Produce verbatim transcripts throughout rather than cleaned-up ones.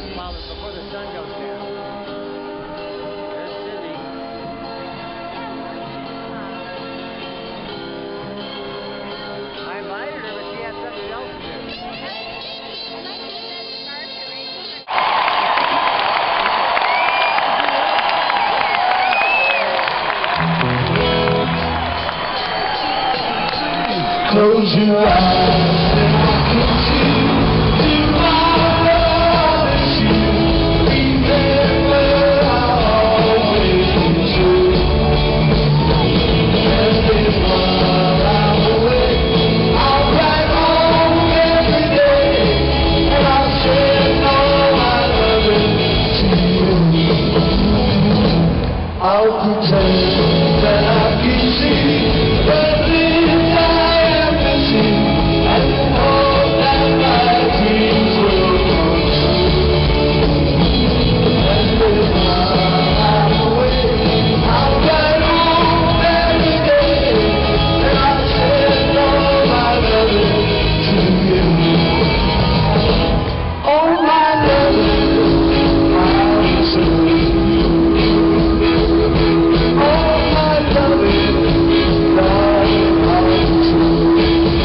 while before the sun goes down. There's Cindy. I invited her, but she had something else to do. Close your eyes and I can see tomorrow that you remember I'll always be true. And if while I'm away, I'll write home every day and I'll send all my loving to you. I'll pretend that I can see the things I and hope that my dreams will come true. And if I'm away, I'll write home every day and I'll send all my loving to you. All my loving I'll send you. All my loving, darling, I'll send you.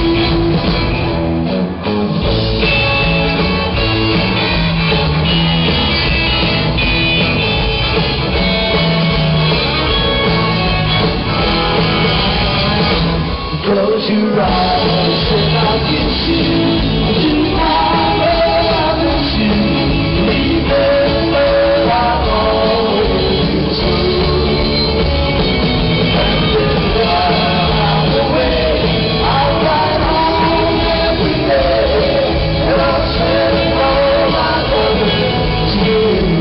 Close your eyes and I'll kiss you. Tomorrow I'll miss you. Remember I'll always be true. And if while I'm away, I'll write home every day and I'll send all my loving to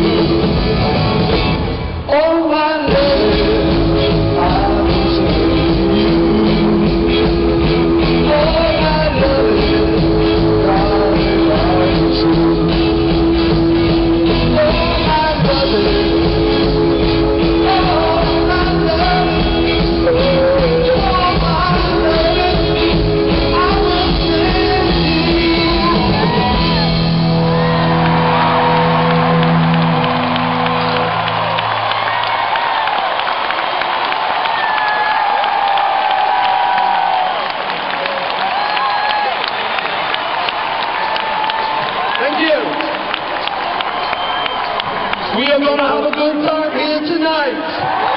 you. All my loving I'll send you. Thank you. We are going to have a good time here tonight.